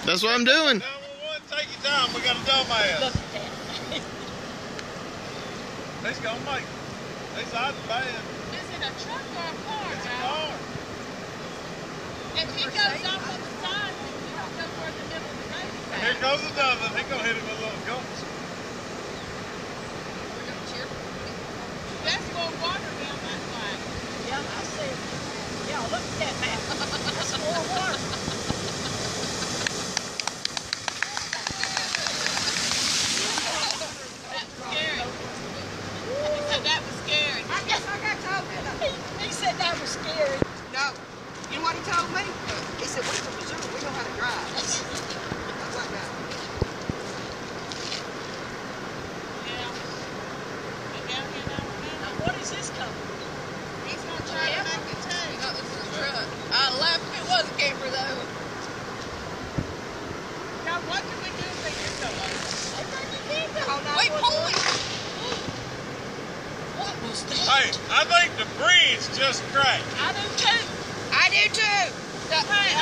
That's what I'm doing. 911, take your time. We got a dumbass. Look at that. He's gonna make it. He's hiding bad. Is it a truck or a car? It's a car. If he goes off on the side, then you don't know where the middle of the road is at. Here goes another one. He's gonna hit him with a little ghost. That's more water down that line. Yeah, I see it. Yeah, look at that map. That's more water. That's scary. He said that was scary. I guess I got told, didn't I? He said that was scary. No. You know what he told me? He said, we're from Missouri. We know how to drive. That's like that. Yeah. But down here now, Now, what is this company? he's gonna try to make it too. No, this is a truck. I'd laugh if it was a camper though. Now, what can we do for your dog? Wait, holy! What was that? Hey, I think the bridge just cracked. I do too. I do too. Hey,